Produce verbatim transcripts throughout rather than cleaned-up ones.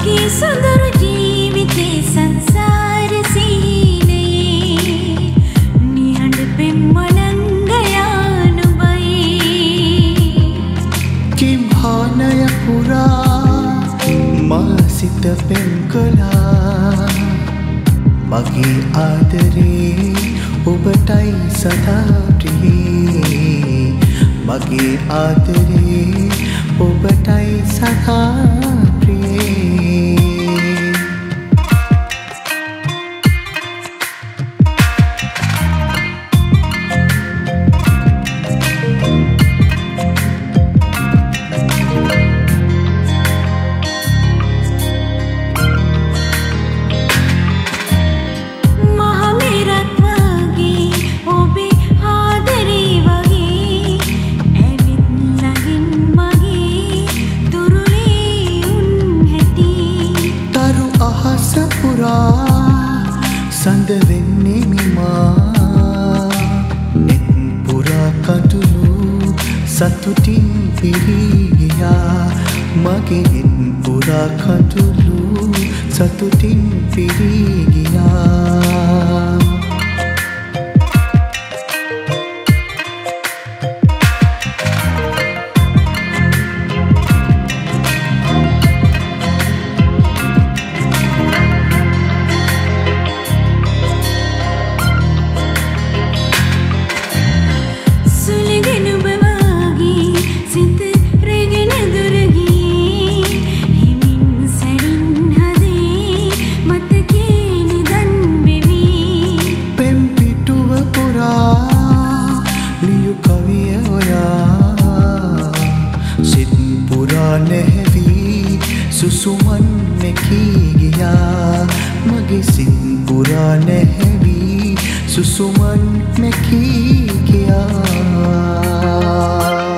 මගේ සොඳුරු ජීවිතේ සංසාර සීනයේ නිහඬ පෙම් මලංගයා නුඹයි කිම්හානය පුරා මා සිත පෙම් කළා මගේ ආදරේ ඔබටයි සදා ප්‍රියේ මගේ ආදරේ ඔබටයි සදා ප්‍රියේ සඳ වෙන්නේ මිමා නෙත් පුරා කඳුළු සතුටින් පිරී ගියා මගේ නෙත් පුරා කඳුළු සතුටින් පිරී ගියා නැහැවී සුසුමන් මෙකී ගියා මගේ සිත් පුරා නැහැවී සුසුමන් මෙකී ගියා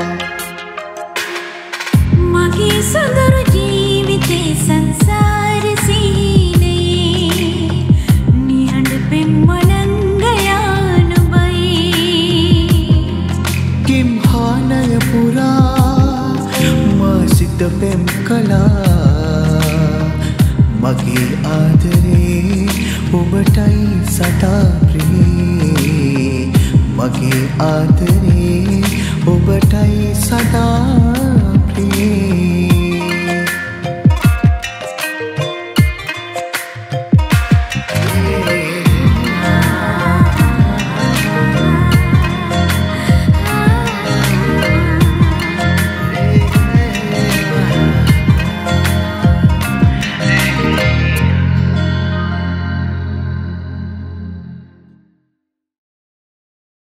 මගේ සොඳුරු ජීවිතේ සංසාර සීනයේ නිහඬ පෙම් මලංගයා නුඹයි කිම්හානය පුරා සිත පෙම් කළා මගේ ආදරේ ඔබටයි සදා ප්‍රියේ මගේ ආදරේ ඔබටයි සදා